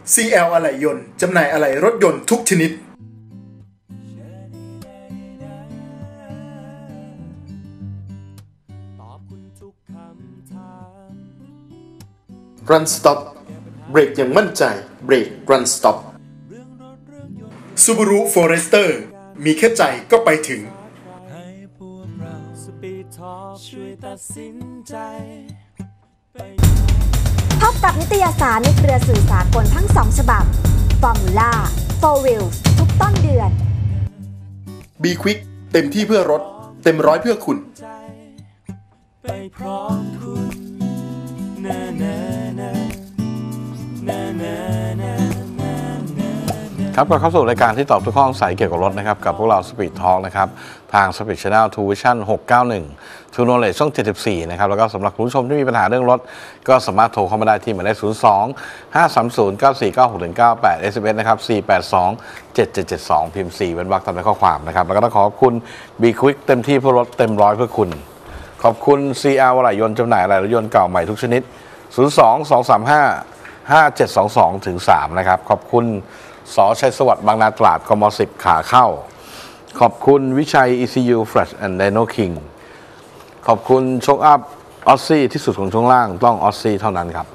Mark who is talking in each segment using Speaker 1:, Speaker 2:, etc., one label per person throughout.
Speaker 1: CL อะไหล่ยนต์จำหน่ายอะไหล่รถยนต์ทุกชนิดRun Stop เบรกอย่างมั่นใจเบรก Run Stop Subaru Forester มีแค่ใจก็ไปถึง
Speaker 2: พบกับนิตยสารในเครือสื่อสากลทั้ง2ฉบับ Formula 4 Wheels ทุกต้นเดือน
Speaker 1: B Quick เต็มที่เพื่อรถเต็มร้อยเพื่อคุณ
Speaker 3: ไปพร้อมคุณ
Speaker 4: ครับก็เข้าสู่รายการที่ตอบทุกข้อสงสัยเกี่ยวกับรถนะครับกับพวกเรา Speed Talk นะครับทาง Speed Channel True Vision 691 True Knowledge ช่อง 74 นะครับแล้วก็สำหรับคุณผู้ชมที่มีปัญหาเรื่องรถก็สามารถโทรเข้ามาได้ที่หมายเลข 02-530-9496-98 SMS นะครับ 482-7772 พิมพ์ 4 เว้นวรรคตามด้วยข้อความนะครับแล้วก็ต้องขอบคุณ B Quick เต็มที่เพื่อรถเต็มร้อยเพื่อคุณขอบคุณ CL อะไหล่ยนต์จำหน่ายอะไหล่รถยนต์เก่าใหม่ทุกชนิด 02-235-5722-3 นะครับขอบคุณส.ชัยสวัสดิ์บางนาตราดกม10ขาเข้าขอบคุณวิชัย ECU Flash and Dino King ขอบคุณโชคอัพออสซี่ที่สุดของช่วงล่างต้องออสซี่เท่านั้นครับ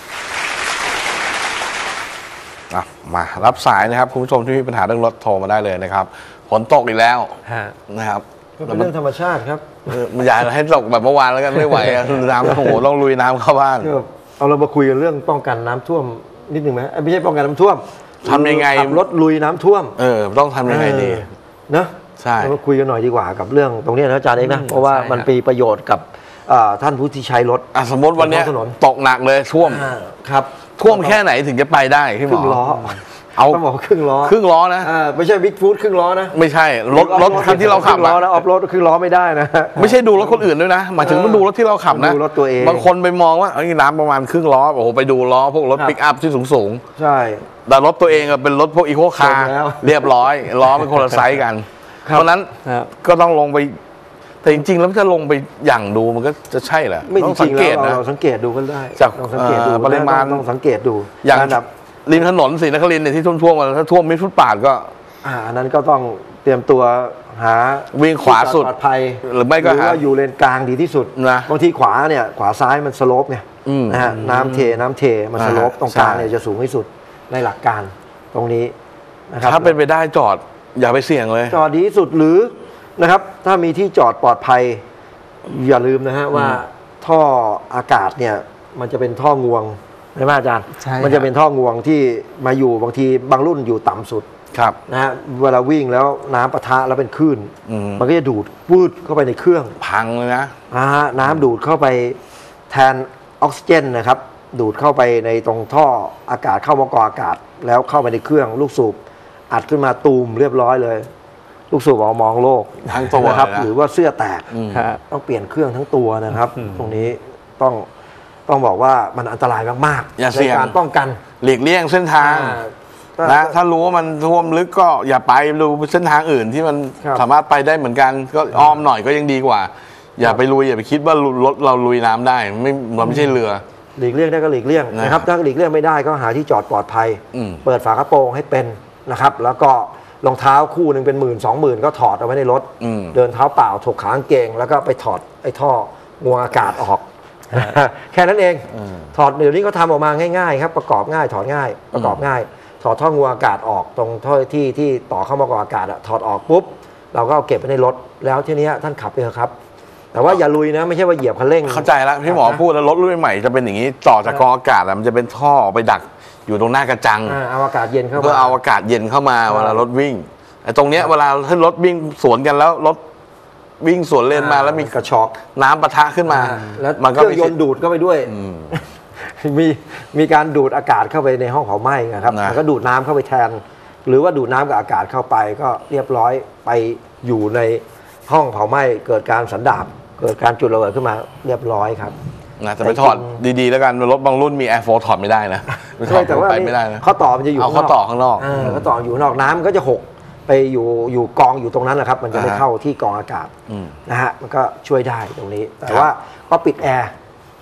Speaker 4: มารับสายนะครับคุณผู้ชมที่มีปัญหาเรื่องรถโทรมาได้เลยนะครับฝนตกอีกแล้วนะครับ
Speaker 5: เป็นเรื่องธรรมชาติครับ
Speaker 4: มันอยากให้ตกแบบเมื่อวานแล้วกันไม่ไหวน้ำโอ้โหต้องลุยน้ำเข้าบ้าน
Speaker 5: เอาเรามาคุยกันเรื่องป้องกันน้ำท่วมนิดหนึ่งไหมไม่ใช่ป้องกันน้ำท่วม
Speaker 4: ทำยังไง
Speaker 5: ขับรถลุยน้ำท่วม
Speaker 4: ต้องทำยังไงดี
Speaker 5: นะ
Speaker 4: ใช่
Speaker 5: เรามาคุยกันหน่อยดีกว่ากับเรื่องตรงนี้นะอาจารย์เองนะเพราะว่ามันมีประโยชน์กับท่านผู้ที่ใช้รถ
Speaker 4: สมมติวันนี้ตกหนักเลยท่วม
Speaker 5: ครับ
Speaker 4: ท่วมแค่ไหนถึงจะไปได้พี่หมอ
Speaker 5: ครึ่งล้อเอาบอกครึ่ง
Speaker 4: ล้อนะ
Speaker 5: ไม่ใช่บิ๊กฟูดครึ่งล้อนะ
Speaker 4: ไม่ใช่รถคันที่เราขับ
Speaker 5: ล้อนะออฟโรดครึ่งล้อไม่ได้นะ
Speaker 4: ไม่ใช่ดูรถคนอื่นด้วยนะหมายถึงมันดูรถที่เราขับนะ
Speaker 5: ดูรถตัวเอง
Speaker 4: บางคนไปมองว่าน้ำประมาณครึ่งล้อโอ้โหไปดูล้อพวกรถปิกอัพที่สูง
Speaker 5: ใช่
Speaker 4: แต่รถตัวเองเป็นรถพวกอีโคคาร์เรียบร้อยล้อเป็นคนละไซส์กันเพราะนั้นก็ต้องลงไปแต่จริงๆแล้วจะลงไปอย่างดูมันก็จะใช่แหละ
Speaker 5: ไม่จริงๆเราสังเกตดูกันได้
Speaker 4: จาก
Speaker 5: ปริมาณต้องสังเกตดู
Speaker 4: อย่างริมถนนศรีนครินทร์เนี่ยที่ท่วมมาถ้าท่วมมิดฟุตบาทก็
Speaker 5: อันนั้นก็ต้องเตรียมตัวหา
Speaker 4: วิ่งขวาสุด
Speaker 5: ปลอดภัย
Speaker 4: หรือไม่ก็
Speaker 5: หาอยู่เลนกลางดีที่สุด
Speaker 4: นะ
Speaker 5: บางทีขวาเนี่ยขวาซ้ายมันสโลปไงนะฮะน้ำเทมันสโลปตรงกลางเนี่ยจะสูงที่สุดในหลักการตรงนี้
Speaker 4: นะครับถ้าเป็นไปได้จอดอย่าไปเสี่ยงเลย
Speaker 5: จอดดีที่สุดหรือนะครับถ้ามีที่จอดปลอดภัยอย่าลืมนะฮะว่าท่ออากาศเนี่ยมันจะเป็นท่องวงใช่ไหมอาจารย์มันจะเป็นท่องวงที่มาอยู่บางทีบางรุ่นอยู่ต่ำสุดนะฮะเวลาวิ่งแล้วน้ำปะทะแล้วเป็นคลื่นมันก็จะดูดวืดเข้าไปในเครื่อง
Speaker 4: พังเลยนะ
Speaker 5: น้ำดูดเข้าไปแทนออกซิเจนนะครับดูดเข้าไปในตรงท่ออากาศเข้ามากรองอากาศแล้วเข้าไปในเครื่องลูกสูบอัดขึ้นมาตูมเรียบร้อยเลยลูกสูบออกมองโลก
Speaker 4: ทั้งตัว
Speaker 5: นะครับหรือว่าเสื้อแตกต้องเปลี่ยนเครื่องทั้งตัวนะครับตรงนี้ต้องบอกว่ามันอันตรายมาก
Speaker 4: ๆใน
Speaker 5: การป้องกัน
Speaker 4: หลีกเลี่ยงเส้นทางนะถ้ารู้ว่ามันท่วมลึกก็อย่าไปดูเส้นทางอื่นที่มันสามารถไปได้เหมือนกันก็อ้อมหน่อยก็ยังดีกว่าอย่าไปลุยอย่าไปคิดว่ารถเราลุยน้ำได้เราไม่ใช่เรือ
Speaker 5: หลีกเลี่ยงได้ก็หลีกเลี่ยงนะครับถ้าหลีกเลี่ยงไม่ได้ก็หาที่จอดปลอดภัยเปิดฝากระโปรงให้เป็นนะครับแล้วก็รองเท้าคู่หนึ่งเป็น10,000-20,000ก็ถอดเอาไว้ในรถเดินเท้าเปล่าถกขากางเกงแล้วก็ไปถอดไอ้ท่องวงอากาศออกแค่นั้นเองถอดเดี๋ยวนี้ก็ทำออกมาง่ายๆครับประกอบง่ายถอดง่ายประกอบง่ายถอดท่องวงอากาศออกตรงท่อที่ต่อเข้ามากรองอากาศถอดออกปุ๊บเราก็เอาเก็บไว้ในรถแล้วทีนี้ท่านขับไปเถอะครับแต่ว่าอย่าลุยนะไม่ใช่ว่าเหยียบคันเร่ง
Speaker 4: เข้าใจแล้วพี่หมอพูดแล้วรถรุ่นใหม่จะเป็นอย่างนี้ต่อจากกรองอากาศมันจะเป็นท่อไปดักอยู่ตรงหน้ากระจัง
Speaker 5: เอาอากาศเย็นเข้ามา
Speaker 4: เพื่อเอาอากาศเย็นเข้ามาเวลารถวิ่งไอ้ตรงเนี้ยเวลาถ้ารถวิ่งสวนกันแล้วรถวิ่งสวนเลนมาแล้วมี
Speaker 5: กระชอก
Speaker 4: น้ำปะทะขึ้นมา
Speaker 5: แล้วเครื่องยนต์ดูดเข้าไปด้วยมีการดูดอากาศเข้าไปในห้องเผาไหม้นะครับแล้วก็ดูดน้ำเข้าไปแทนหรือว่าดูดน้ำกับอากาศเข้าไปก็เรียบร้อยไปอยู่ในห้องเผาไหม้เกิดการสันดาปเกิดการจุดระเบิดขึ้นมาเรียบร้อยครับ
Speaker 4: นะแต่ไปถอดดีๆแล้วกันรถบางรุ่นมีแอร์โฟถอดไม่ได้นะ
Speaker 5: แต่ว่าไม่ได้นะข้อต่อมันจะอยู่
Speaker 4: ข้อต่อข้างนอก
Speaker 5: ข้อต่ออยู่นอกน้ำก็จะหกไปอยู่กองอยู่ตรงนั้นนะครับมันจะไม่เข้าที่กองอากาศนะฮะมันก็ช่วยได้ตรงนี้แต่ว่าก็ปิดแอร์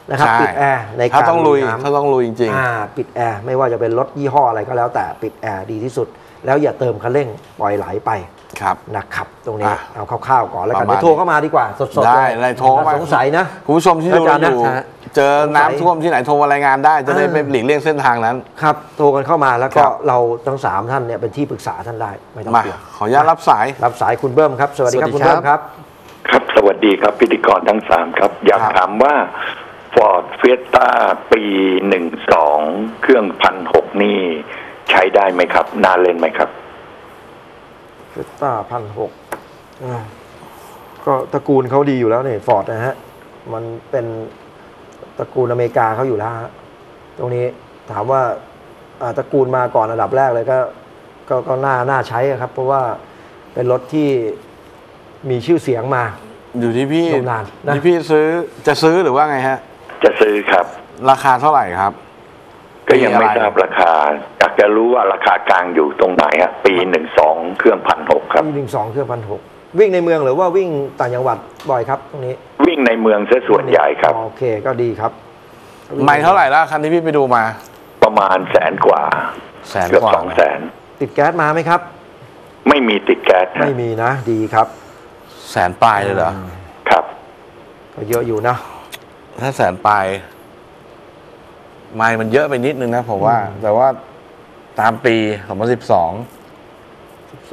Speaker 5: นะครับ
Speaker 4: ใช่
Speaker 5: ปิดแอร์ในการ
Speaker 4: ถ้าต้องลุย
Speaker 5: น้ำ
Speaker 4: ถ้าต้องลุยจริง
Speaker 5: ปิดแอร์ไม่ว่าจะเป็นรถยี่ห้ออะไรก็แล้วแต่ปิดแอร์ดีที่สุด แล้วอย่าเติมคันเร่งปล่อยไหลไป
Speaker 4: ครับ
Speaker 5: นะครับตรงนี้
Speaker 4: อ่ะ
Speaker 5: เอาคร่าวๆก่อนแล้วกัน
Speaker 4: ประมาณ
Speaker 5: เดี๋ยวโทรเข้ามาดีกว่าสดๆ
Speaker 4: ได้
Speaker 5: เลย
Speaker 4: เลยโทรมา
Speaker 5: สงสัยนะ
Speaker 4: คุณผู้ชมที่ดู
Speaker 5: อาจารย์
Speaker 4: อยู่
Speaker 5: นะ
Speaker 4: เจอน้ำท่วมที่ไหนโทรมารายงานได้จะได้ไม่หลีกเลี่ยงเส้นทางนั้น
Speaker 5: ครับโทรกันเข้ามาแล้ว
Speaker 4: ค
Speaker 5: ก็
Speaker 4: รับ
Speaker 5: เราทั้ง3ท่านเนี่ยเป็นที่ปรึกษาท่านได้ไม่ต้อง
Speaker 4: มา
Speaker 5: เกี่ยว
Speaker 4: ขออนุญาตรับสาย
Speaker 5: รับสายคุณเบิ้มครับสวัสดีครับ
Speaker 6: สวัสดี
Speaker 5: คุณ
Speaker 6: ครับ
Speaker 5: เบิ้มครับ
Speaker 7: ครับสวัสดีครับพิธีกรทั้ง3ครับ อยาก
Speaker 4: ครับ
Speaker 7: ถามว่า Ford Fiesta ปี12เครื่อง1,600นี่ใช้ได้ไหมครับน่าเล่นไหมครับ
Speaker 5: เฟสต้า1,600ก็ตระกูลเขาดีอยู่แล้วเนี่ยฟอร์ดนะฮะมันเป็นตระกูลอเมริกาเขาอยู่แล้วฮะตรงนี้ถามว่าตระกูลมาก่อนอันดับแรกเลยก็น่าใช้อะครับ เพราะว่าเป็นรถที่มีชื่อเสียงมา
Speaker 4: อยู่ที่พี่
Speaker 5: ยาวนานนะ
Speaker 4: ที่พี่จะซื้อหรือว่าไงฮะ
Speaker 7: จะซื้อครับ
Speaker 4: ราคาเท่าไหร่ครับ
Speaker 7: ก็ยังไม่ทราบราคา อยากจะรู้ว่าราคากลางอยู่ตรงไหนฮะปี12เครื่อง1,600ครับ
Speaker 5: ปี12เครื่อง1,600วิ่งในเมืองหรือว่าวิ่งต่างจังหวัดบ่อยครับตรงนี้
Speaker 7: วิ่งในเมืองซะส่วนใหญ่ครับ
Speaker 5: โอเคก็ดีครับ
Speaker 4: ไม่เท่าไหร่ละคันที่พี่ไปดูมา
Speaker 7: ประมาณ100,000 กว่า
Speaker 4: แสน
Speaker 7: เกือบ
Speaker 4: กว่า
Speaker 7: 200,000
Speaker 5: ติดแก๊สมาไหมครับ
Speaker 7: ไม่มีติดแก๊สฮะ
Speaker 5: ไม่มีนะดีครับ
Speaker 4: แสนปลายเลยเหรอ
Speaker 7: ครับ
Speaker 5: ก็เยอะอยู่นะ
Speaker 4: ถ้าแสนปลายไม่มันเยอะไปนิดนึงนะผมว่า แต่ว่าตามปี2012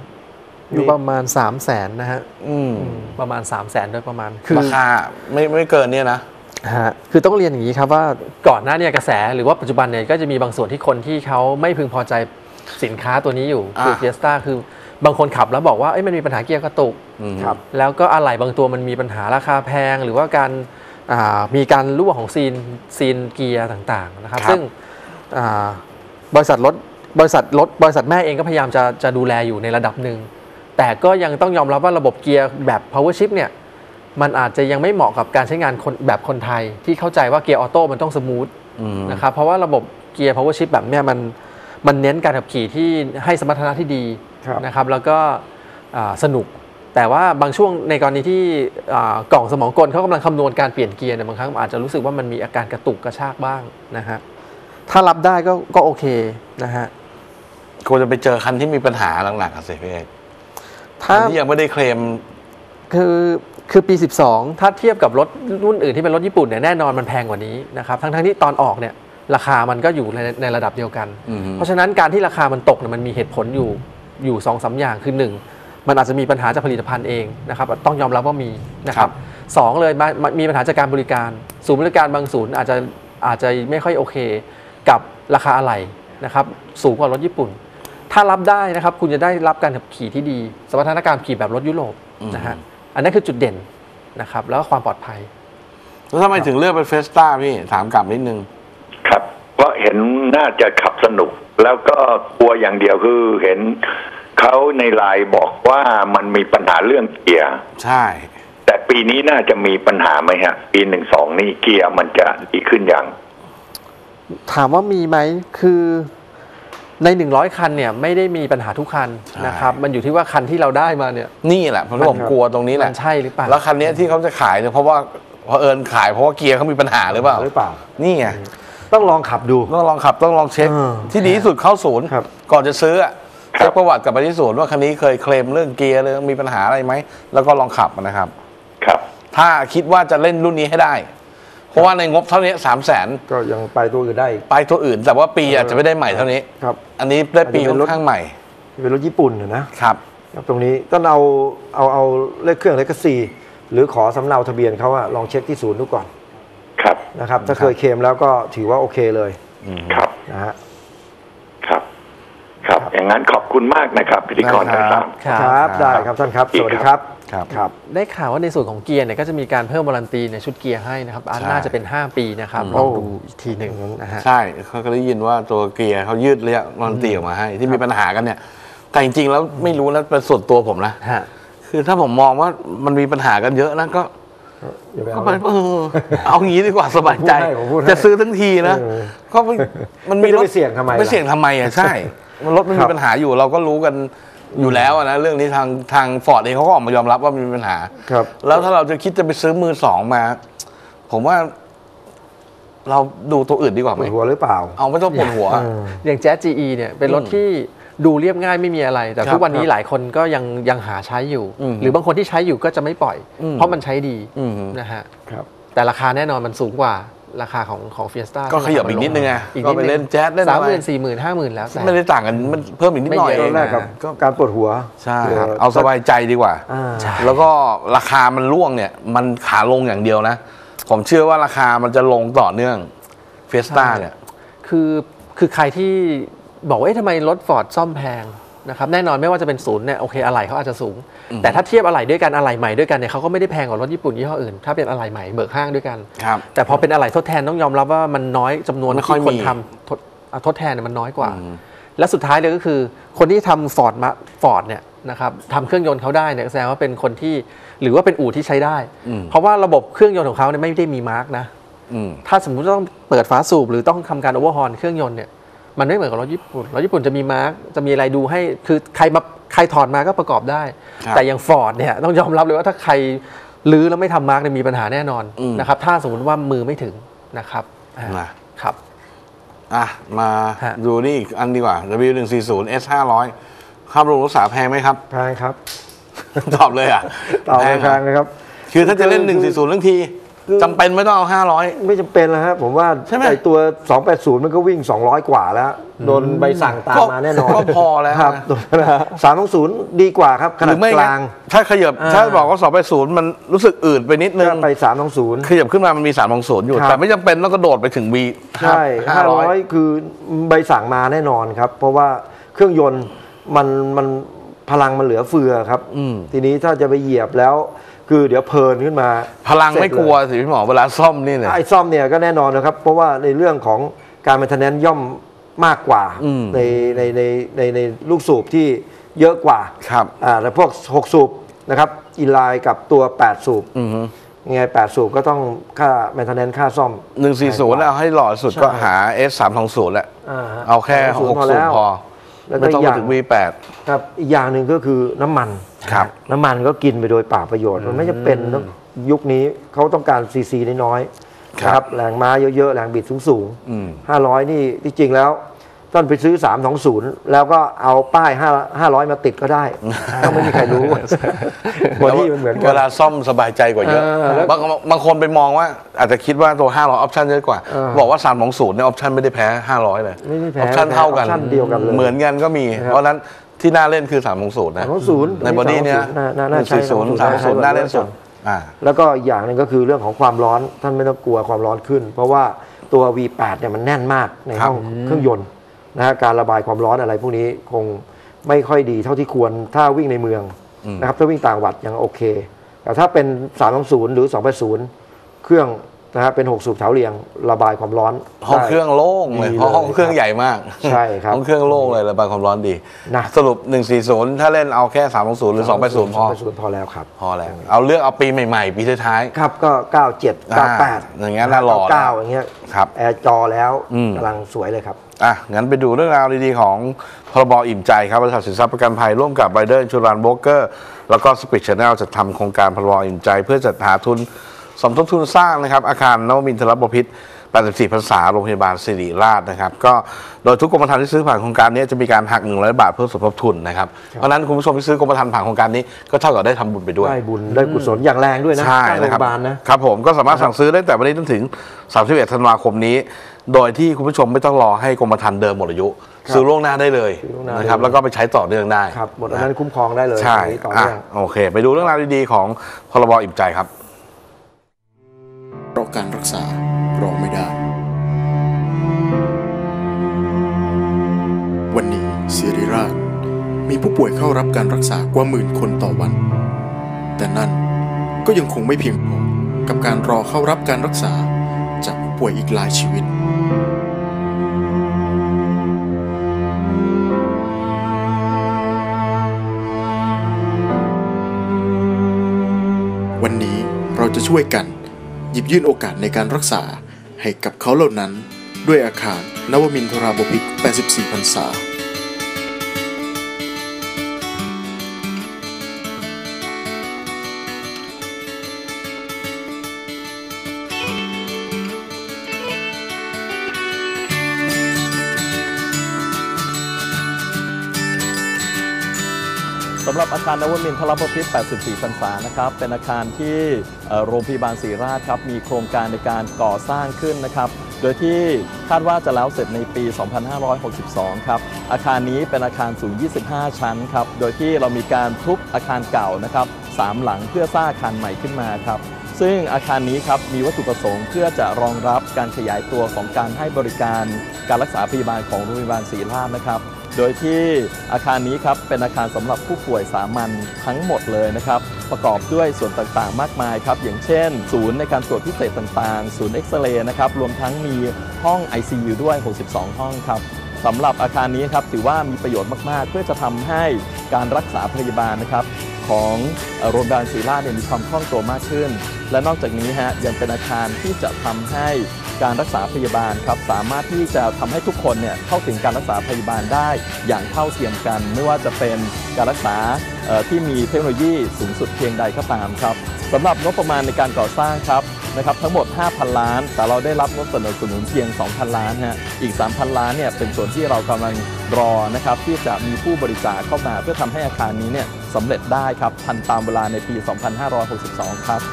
Speaker 5: 12
Speaker 6: อยู่ประมาณ 300,000นะฮะ
Speaker 4: อืม
Speaker 6: ประมาณ 300,000โดยประมาณ
Speaker 4: ราคาไม่เกินเนี่ยนะ
Speaker 6: คือต้องเรียนอย่างนี้ครับว่าก่อนหน้าเนี่ยกระแสหรือว่าปัจจุบันเนี่ยก็จะมีบางส่วนที่คนที่เขาไม่พึงพอใจสินค้าตัวนี้อยู่คือ
Speaker 4: อ่า
Speaker 6: เฟียสต้าคือบางคนขับแล้วบอกว่าเอ้ยมันมีปัญหาเกียร์กระตุก
Speaker 5: ครับ
Speaker 6: แล้วก็อะไหล่บางตัวมันมีปัญหาราคาแพงหรือว่าการมีการรั่วของซีนเกียร์ต่างๆนะครับ
Speaker 4: ครับ
Speaker 6: ซึ่งอ่าบริษัทแม่เองก็พยายามจะดูแลอยู่ในระดับหนึ่งแต่ก็ยังต้องยอมรับว่าระบบเกียร์แบบ power shift เนี่ยมันอาจจะยังไม่เหมาะกับการใช้งานแบบคนไทยที่เข้าใจว่าเกียร์ออโต้มันต้องสมูทนะครับเพราะว่าระบบเกียร์ power shift แบบเนี้ยมันเน้นการขับขี่ที่ให้สมรรถนะที่ดี
Speaker 5: ครับ
Speaker 6: นะครับแล้วก็สนุกแต่ว่าบางช่วงในกรณีที่กล่องสมองกลเขากำลังคำนวณการเปลี่ยนเกียร์เนี่ยบางครั้งอาจจะรู้สึกว่ามันมีอาการกระตุกกระชากบ้างนะฮะถ้ารับได้ก็โอเคนะฮะ
Speaker 4: ควรจะไปเจอคันที่มีปัญหาหลักๆอะสิพี่เอก
Speaker 6: ถ้า
Speaker 4: คันที่ยังไม่ได้เคลม
Speaker 6: คือปี 12 ถ้าเทียบกับรถรุ่นอื่นที่เป็นรถญี่ปุ่นเนี่ยแน่นอนมันแพงกว่านี้นะครับทั้งที่ตอนออกเนี่ยราคามันก็อยู่ในระดับเดียวกัน เพราะฉะนั้นการที่ราคามันตกเนี่ยมันมีเหตุผลอยู่ 2-3 อย่างคือ 1 มันอาจจะมีปัญหาจากผลิตภัณฑ์เองนะครับต้องยอมรับว่ามีนะครับสองเลยมีปัญหาจากการบริการศูนย์บริการบางศูนย์อาจจะไม่ค่อยโอเคกับราคาอะไหล่นะครับสูงกว่ารถญี่ปุ่น ถ้ารับได้นะครับคุณจะได้รับการขับขี่ที่ดีสมรรถนะการขี่แบบรถยุโรปนะฮะอันนั้นคือจุดเด่นนะครับแล้วก็ความปลอดภัย
Speaker 4: แล้วทำไมถึงเลือกเป็นเฟสต้าพี่ถามกลับนิดนึง
Speaker 7: ครับเพราะเห็นน่าจะขับสนุก แล้วก็กลัวอย่างเดียวคือเห็นเขาในไลน์บอกว่ามันมีปัญหาเรื่องเกียร์
Speaker 4: ใช่
Speaker 7: แต่ปีนี้น่าจะมีปัญหาไหมฮะปี12นี่เกียร์มันจะดีขึ้นอย่าง
Speaker 6: ถามว่ามีไหมคือใน100คันเนี่ยไม่ได้มีปัญหาทุกคันนะครับมันอยู่ที่ว่าคันที่เราได้มาเนี่ย
Speaker 4: นี่แหละผมกลัวตรงนี้แห
Speaker 6: มั
Speaker 4: ละ
Speaker 6: นใช่หรือเปล่า
Speaker 4: แล้วคันนี้ที่เขาจะขายเนี่ยเพราะว่าเผอิญขายเพราะว่าเกียร์เขามีปัญหาหรือเปล่า นี่ไง
Speaker 5: ต้องลองขับดู
Speaker 4: ต้องลองขับต้องลองเช็ค ที่ดีที่สุดเข้าศูนย์
Speaker 5: ครับ
Speaker 4: ก่อนจะซื้ออะเช็คประวัติกลับไปที่ศูนย์ว่าคันนี้เคยเคลมเรื่องเกียร์เลยมีปัญหาอะไรไหมแล้วก็ลองขับนะครับ
Speaker 7: ครับ
Speaker 4: ถ้าคิดว่าจะเล่นรุ่นนี้ให้ได้ เพราะว่าในงบเท่านี้300,000
Speaker 5: ก็ยังไปตัวอื่นได้อีก
Speaker 4: ไปตัวอื่น แต่ว่าปีอาจจะไม่ได้ใหม่เท่านี้
Speaker 5: ครับ
Speaker 4: อันนี้ได้ปี
Speaker 5: อาจจะเป็
Speaker 4: ค่
Speaker 5: น
Speaker 4: อ
Speaker 5: รถ
Speaker 4: นข้างใหม่
Speaker 5: เป็นรถญี่ปุ่นนะครับ ครับตรงนี้ต้องเอาเลขเครื่องเลขสี่หรือขอสำเนาทะเบียนเขาอะลองเช็คที่ศูนย์ดูก่อน
Speaker 7: ครับ
Speaker 5: นะครับถ้าเคยเคลมแล้วก็ถือว่าโอเคเลย
Speaker 7: ครับ
Speaker 5: นะฮะ
Speaker 7: ครับ ครับ อย่างนั้นขอบคุณมากนะครับพิธีกรทั้งสาม
Speaker 5: ครับได้ครับท่านครับ สวัสดีครับ
Speaker 4: ครับ
Speaker 5: ครับ
Speaker 6: ได้ข่าวว่าในส่วนของเกียร์เนี่ยก็จะมีการเพิ่มวารันตีในชุดเกียร์ให้นะครับอัน
Speaker 4: ใช่
Speaker 6: น่าจะเป็น 5 ปีนะครับ
Speaker 4: อืม
Speaker 6: ลองดูอีกทีหนึ่งนะฮะ
Speaker 4: ใช่เขาก็ได้ยินว่าตัวเกียร์เขายืดระยะวารันตีออกมาให้ ที่มีปัญหากันเนี่ย แต่จริงๆแล้วไม่รู้นะเป็นส่วนตัวผมนะ
Speaker 6: ฮะ
Speaker 4: คือถ้าผมมองว่ามันมีปัญหากันเยอะนะก็
Speaker 5: อย่าไป
Speaker 4: ก็
Speaker 5: เอา
Speaker 4: ไปเอางี้ดีกว่าสบายใจ
Speaker 5: ผมพูดให้
Speaker 4: จะซื้อทั้งทีนะ
Speaker 5: เออ
Speaker 4: ก็มัน
Speaker 5: ไม่
Speaker 4: มี
Speaker 5: ได้
Speaker 4: รถ
Speaker 5: ไปเสี่ยงทำไมล่ะ
Speaker 4: ไม่เสี่ยงทำไมอ่ะใช่มันรถมัน
Speaker 5: ครั
Speaker 4: มี
Speaker 5: บ
Speaker 4: ปัญหาอยู่เราก็รู้กันอยู่แล้วอะนะเรื่องนี้ทางฟอร์ดเองเขาก็ออกมายอมรับว่ามีปัญหา
Speaker 5: ครับ
Speaker 4: แล้วถ้าเราจะคิดจะไปซื้อมือสองมา ผมว่าเราดูตัวอื่นดีกว่าไห
Speaker 5: ป
Speaker 4: ม
Speaker 5: วดหัวหรือเปล่า
Speaker 4: เอาไม่ต้องปวดหัว
Speaker 6: อย่างแจ๊ส GE เนี่ยเป็นรถที่ดูเรียบง่ายไม่มีอะไร แต่
Speaker 4: ครับ
Speaker 6: ทุกวันนี้หลายคนก็ยังหาใช้อยู่ หรือบางคนที่ใช้อยู่ก็จะไม่ปล่อย เพราะมันใช้ดีนะฮะ
Speaker 5: ครับ
Speaker 6: แต่ราคาแน่นอนมันสูงกว่าราคาของเฟียสต้า
Speaker 4: ก็ขยับอีกนิดนึงไง
Speaker 6: อีก
Speaker 4: ก็
Speaker 6: นิด
Speaker 4: ไป
Speaker 6: นึง
Speaker 4: เล่นแจ๊สเล่นอะไร
Speaker 6: 30,000 40,000 50,000 แล้วแต่
Speaker 4: ไม่ได้ต่างกันมันเพิ่มอีกนิดหน่อย
Speaker 6: ไม่เยอะ
Speaker 4: เอง
Speaker 5: แรกกับการปวดหัว
Speaker 4: ใช่ครับเอาสบายใจดีกว่า แล้วก็ราคามันร่วงเนี่ยมันขาลงอย่างเดียวนะ ผมเชื่อว่าราคามันจะลงต่อเนื่องเฟสต้าเนี่ย
Speaker 6: คือใครที่บอกว่าทำไมรถฟอร์ดซ่อมแพงนะครับแน่นอนไม่ว่าจะเป็นศูนย์เนี่ยโอเคอะไหล่เขาอาจจะสูง แต่ถ้าเทียบอะไหล่ด้วยกันอะไหล่ใหม่ด้วยกันเนี่ยเขาก็ไม่ได้แพงกว่ารถญี่ปุ่นยี่ห้ออื่นถ้าเป็นอะไหล่ใหม่เบิกห้างด้วยกัน
Speaker 4: ครับ
Speaker 6: แต่พอเป็นอะไหล่ทดแทนต้องยอมรับว่ามันน้อยจำนวน
Speaker 4: ไม่ค่อย
Speaker 6: ที่คน
Speaker 4: มี
Speaker 6: ทำทดแทนเนี่ยมันน้อยกว่า และสุดท้ายเลยก็คือคนที่ทำฟอร์ดเนี่ยนะครับทำเครื่องยนต์เขาได้เนี่ยแสดงว่าเป็นคนที่หรือว่าเป็นอู่ที่ใช้ได้ เพราะว่าระบบเครื่องยนต์ของเขาเนี่ยไม่ได้มีมาร์กนะถ้าสมมุติต้องเปิดฝาสูบหรือต้องทำการโอเวอร์ฮอร์นเครื่องยนต์เนี่ยมันไม่เหมือนกับรถญี่ปุ่นรถญี่ปุ่นจะมีมาร์กจะมีอะไรดูให้คือใครถอดมาก็ประกอบได้ แต่อย่างฟอร์ดเนี่ยต้องยอมรับเลยว่าถ้าใครลื้อแล้วไม่ทำมาร์กเนี่ยมีปัญหาแน่นอนนะครับถ้าสมมติว่ามือไม่ถึงนะครับครับ
Speaker 4: มา
Speaker 6: ฮะ
Speaker 4: ดูนี่อีกอันดีกว่า W140 S500 ค่าบำรุงรักษาแพงไหมครับ
Speaker 5: แพงครับ
Speaker 4: ตอบเลยอ่ะ
Speaker 5: ต่อไปแพงนะครับ
Speaker 4: คือถ้าจะเล่น 140ทั้งทีจำเป็นไม่ต้องเอา 500
Speaker 5: ไม่จำเป็นแล้วครับผมว่า
Speaker 4: ใช่ไหม
Speaker 5: ไอตัว 280 มันก็วิ่ง 200 กว่าแล้ว โดนใบสั่งตามมาแน่นอน
Speaker 4: ก็พอแล้ว
Speaker 5: ครับ 320 ดีกว่าครับข
Speaker 4: ห
Speaker 5: นา
Speaker 4: รื
Speaker 5: ด
Speaker 4: อไม่
Speaker 5: กลาง
Speaker 4: ถ้าขยับถ้าบอกว่า280มันรู้สึกอืดไปนิดนึง
Speaker 5: ก็ไป 320
Speaker 4: ขยับขึ้นมามันมี320อยู่
Speaker 5: ครับ
Speaker 4: แต่ไม่จำเป็นต้องกระโดดไปถึง V
Speaker 5: ใช่500 คือใบสั่งมาแน่นอนครับ เพราะว่าเครื่องยนต์มันพลังมันเหลือเฟือครับ ทีนี้ถ้าจะไปเหยียบแล้ว คือเดี๋ยวเพลินขึ้นมา
Speaker 4: พลังไม่กลัวสิพี่หมอเวลาซ่อมนี่เนี่ย
Speaker 5: ไอ้ซ่อมเนี่ยก็แน่นอนนะครับ เพราะว่าในเรื่องของการมันเทนแนนย่อมมากกว่าในลูกสูบที่เยอะกว่า
Speaker 4: ครับ
Speaker 5: แต่พวก6สูบนะครับอินไลน์กับตัว8สูบยังไง8สูบก็ต้องค่าแมนเทนแนนค่าซ่อม
Speaker 4: 140แล้วให้หล่อสุดก็หา S320 แหละ เอาแค่6สูบพอ
Speaker 5: แล้วก็
Speaker 4: ไม่
Speaker 5: อี
Speaker 4: ต้อง
Speaker 5: กอ
Speaker 4: ไป
Speaker 5: ย่าง
Speaker 4: ถึง V8
Speaker 5: ครับอีกอย่างหนึ่งก็คือน้ำมัน
Speaker 4: ครับ
Speaker 5: น้ำมันก็กินไปโดยเปล่าประโยชน์ มันไม่จำเป็นต้องยุคนี้เขาต้องการซีซีน้อยๆนะครับแรงม้าเยอะๆ แรงบิดสูงๆ500 นี่ที่จริงแล้วท่านไปซื้อ 320 แล้วก็เอาป้าย500 มาติดก็ได้ก็ไม่มีใครรู้บอดี้มันเหมือนกั
Speaker 4: เวน ลาซ่อมสบายใจกว่าเยอะ
Speaker 5: แล้ว
Speaker 4: บางคนไปมองว่าอาจจะคิดว่าตัว 500 ออปชั่นเยอะกว่า บอกว่า 320 เนี่ย ออปชั่นไม่ได้แพ้ 500 เลย
Speaker 5: ไม่แพ้
Speaker 4: ออปชั่นเท่ากัน
Speaker 5: ออปชั่นเดียวกันเลย
Speaker 4: เหมือนกันก็มี เพราะฉะนั้นที่น่าเล่นคือ 320 นะ
Speaker 5: 320
Speaker 4: ในบอดี้เนี่ย
Speaker 5: น่าใช้
Speaker 4: 340 น่าเล่นสุด
Speaker 5: แล้วก็อีกอย่างหนึ่งก็คือเรื่องของความร้อนท่านไม่ต้องกลัวความร้อนขึ้น เพราะว่าตัว V8 เนี่ยมันแน่นมากในห้องเครื่องยนต์นะฮะการระบายความร้อนอะไรพวกนี้คงไม่ค่อยดีเท่าที่ควรถ้าวิ่งในเมืองนะครับถ้าวิ่งต่างจังหวัดยังโอเค แต่ถ้าเป็น 320 หรือ 280 เครื่องนะฮะเป็น 6 สูบแถวเรียงระบายความร้อน
Speaker 4: ห้องเครื่องโล่งเลย
Speaker 5: ดีเลย
Speaker 4: เพราะห้องเครื่องใหญ่มาก
Speaker 5: ใช่ครับ
Speaker 4: ห้องเครื่องโล่งเลยระบายความร้อนดี
Speaker 5: นะ
Speaker 4: สรุป 140 ถ้าเล่นเอาแค่ 320 หรือ 280 พอ
Speaker 5: 280 พอแล้วครับ
Speaker 4: พอแล้ว เอาเลือกเอาปีใหม่ๆ ปีท้าย
Speaker 5: ครับก็ 97 98
Speaker 4: อย่างงั้นน่าหล่อนะ
Speaker 5: 99อย่างเงี้ย
Speaker 4: ครับ
Speaker 5: แอร์จอแล้วกำลังสวยเลยครับ
Speaker 4: งั้นไปดูเรื่องราวดีๆของพรบอิ่มใจครับบริษัทสินทรัพย์ประกันภัยร่วมกับ Rider Insurance Broker แล้วก็ Speed Channel จะทำโครงการพรบอิ่มใจ เพื่อจัดหาทุนสมทบทุนสร้างนะครับอาคารนวมินทรบพิตร 84 พรรษาโรงพยาบาลศิริราชนะครับก็โดยทุกกรมธรรม์ที่ซื้อผ่านโครงการนี้จะมีการหัก100 บาทเพื่อสมทบทุนนะครับเพราะฉะนั้นคุณผู้ชมที่ซื้อกรมธรรม์ผ่านโครงการนี้ก็เท่ากับได้ทำบุญไปด้วย
Speaker 5: ได้บุญได้กุศลอย่างแรงด้วยนะ
Speaker 4: ใช่
Speaker 5: สร้างโร
Speaker 4: นะ
Speaker 5: ง
Speaker 4: ครั
Speaker 5: พยาบาลนะครับ
Speaker 4: ผมก็สามารถสั่งซื้อได้แต่วันนี้จนถึง 31 ธันวาคมนี้ โดยที่คุณผู้ชมไม่ต้องรอให้กรมธรรม์เดิมหมดอายุ ซื้อล่วงหน้าได้เลย
Speaker 5: ซื้อล่วงหน้า
Speaker 4: นะครับแล้วก็ไปใช้ต่อเนื่องได้
Speaker 5: ครับหมดอันนั้นคุ้มครองได้เลย
Speaker 4: ใช่
Speaker 5: อันนี้ต่อเนื่อง
Speaker 4: โอเค ไปดูเรื่องราวดีๆของพรบอิ่มใจครับ
Speaker 8: เพราะการรักษารอไม่ได้ วันนี้ศิริราชมีผู้ป่วยเข้ารับการรักษากว่า10,000 คนต่อวัน แต่นั่นก็ยังคงไม่เพียงพอกับการรอเข้ารับการรักษาจากผู้ป่วยอีกหลายชีวิต วันนี้เราจะช่วยกันหยิบยื่นโอกาสในการรักษาให้กับเขาเหล่านั้นด้วยอาคารนวมินทราบพิตร 84 พรรษา
Speaker 9: สำหรับอาคารนวมินทรบพิตร 84 พรรษานะครับเป็นอาคารที่โรงพยาบาลศรีราชครับมีโครงการในการก่อสร้างขึ้นนะครับโดยที่คาดว่าจะแล้วเสร็จในปี 2562 ครับอาคารนี้เป็นอาคารสูง 25 ชั้นครับโดยที่เรามีการทุบอาคารเก่านะครับ3 หลังเพื่อสร้างอาคารใหม่ขึ้นมาครับซึ่งอาคารนี้ครับมีวัตถุประสงค์เพื่อจะรองรับการขยายตัวของการให้บริการการรักษาพยาบาลของโรงพยาบาลศรีราชนะครับโดยที่อาคารนี้ครับเป็นอาคารสำหรับผู้ป่วยสามัญทั้งหมดเลยนะครับประกอบด้วยส่วนต่างๆมากมายครับอย่างเช่นศูนย์ในการตรวจพิเศษต่างๆศูนย์เอ็กซเรย์นะครับรวมทั้งมีห้อง ICU ด้วย 62 ห้องครับสำหรับอาคารนี้ครับถือว่ามีประโยชน์มากๆเพื่อจะทำให้การรักษาพยาบาลนะครับของโรงพยาบาลศรีราชมีความคล่องตัวมากขึ้นและนอกจากนี้ยังเป็นอาคารที่จะทำให้การรักษาพยาบาลครับสามารถที่จะทำให้ทุกคนเข้าถึงการรักษาพยาบาลได้อย่างเท่าเทียมกันไม่ว่าจะเป็นการรักษาที่มีเทคโนโลยีสูงสุดเพียงใดก็ตามครับสำหรับงบประมาณในการก่อสร้างครับทั้งหมด 5,000 ล้านแต่เราได้รับงบสนับสนุนเพียง 2,000 ล้านอีก 3,000 ล้านเป็นส่วนที่เรากำลังรอนะครับที่จะมีผู้บริจาคเข้ามาเพื่อทำให้อาคารนี้สำเร็จได้ครับทันตามเวลาในปี 2562 ครับ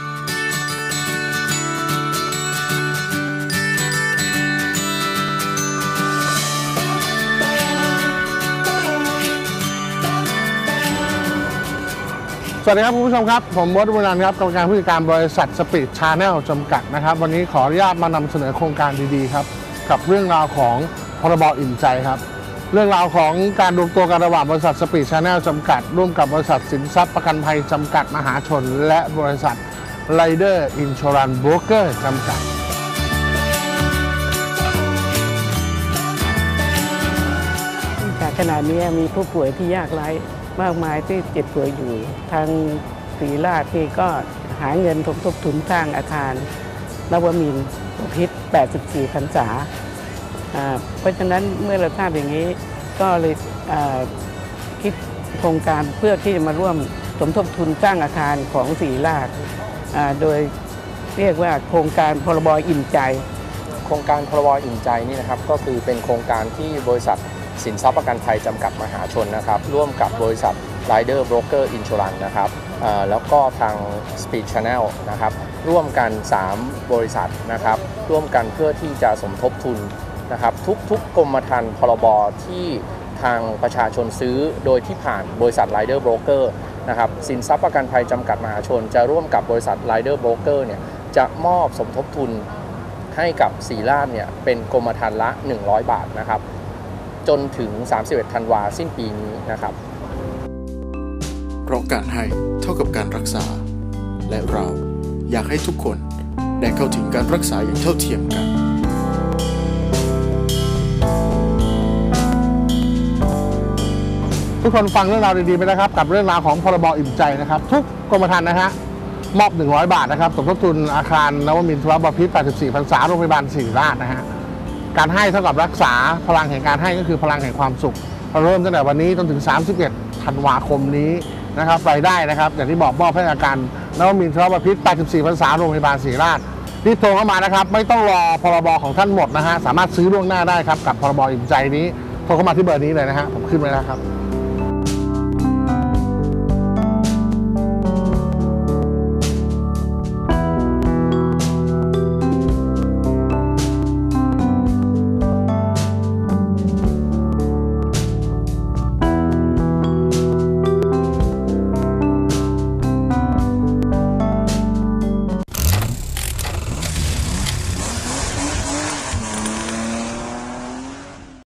Speaker 10: สวัสดีครับคุณผู้ชมครับผมบอสบุญนันท์ครับกรรมการผู้จัดการบริษัทสปีดชาแนลจำกัดนะครับวันนี้ขออนุญาตมานำเสนอโครงการดีๆครับกับเรื่องราวของพรบอิ่มใจครับเรื่องราวของการรวมตัวกันระหว่างบริษัทสปีดชาแนลจำกัดร่วมกับบริษัทสินทรัพย์ประกันภัยจำกัดมหาชนและบริษัทไรเดอร์อินชอรันซ์โบรกเกอร์จำกัด
Speaker 11: ขณะนี้มีผู้ป่วยที่ยากไร้มากมายที่เจ็บป่วยอยู่ทางศรีราชที่ก็หาเงินสมทบทุนสร้างอาคารนวมินทรบพิตร 84 พรรษาเพราะฉะนั้นเมื่อเราทราบอย่างนี้ก็เลยคิดโครงการเพื่อที่จะมาร่วมสมทบทุนสร้างอาคารของศรีราชโดยเรียกว่าโครงการพรบอิ่มใจ
Speaker 12: โครงการพรบอิ่มใจนี่นะครับก็คือเป็นโครงการที่บริษัทสินทรัพย์ประกันภัยจำกัดมหาชนนะครับร่วมกับบริษัท Rider Broker Insurance นะครับแล้วก็ทาง Speed Channel นะครับร่วมกัน3บริษัทนะครับร่วมกันเพื่อที่จะสมทบทุนนะครับทุกกรมธรรม์พรบที่ทางประชาชนซื้อโดยที่ผ่านบริษัท Rider Broker นะครับสินทรัพย์ประกันภัยจำกัดมหาชนจะร่วมกับบริษัท Rider Broker เนี่ยจะมอบสมทบทุนให้กับศรีราชเป็นกรมธรรม์ละ 100 บาทนะครับจนถึง 31 ธันวาสิ้นปีนี้นะครับ
Speaker 8: เพราะการให้เท่ากับการรักษาและเราอยากให้ทุกคนได้เข้าถึงการรักษาอย่างเท่าเทียมกัน
Speaker 10: ทุกคนฟังเรื่องราวดีๆไปนะครับกับเรื่องราวของพรบอิ่มใจนะครับทุกกรมธรรม์นะฮะมอบ 100 บาทนะครับสมทบทุนอาคารนวมินทรบพิตร 84 พรรษาโรงพยาบาลศรีราชนะฮะการให้เท่ากับรักษาพลังแห่งการให้ก็คือพลังแห่งความสุขเราเริ่มตั้งแต่วันนี้จนถึง 31 ธันวาคมนี้นะครับรายได้นะครับอย่างที่บอกมอบให้อาการนวมินทรบพิตร 84 พรรษาโรงพยาบาลศรีราชรีบโทรเข้ามานะครับไม่ต้องรอพรบของท่านหมดนะฮะสามารถซื้อล่วงหน้าได้ครับกับพรบอิ่มใจนี้โทรเข้ามาที่เบอร์นี้เลยนะฮะผมขึ้นไว้แล้วครับ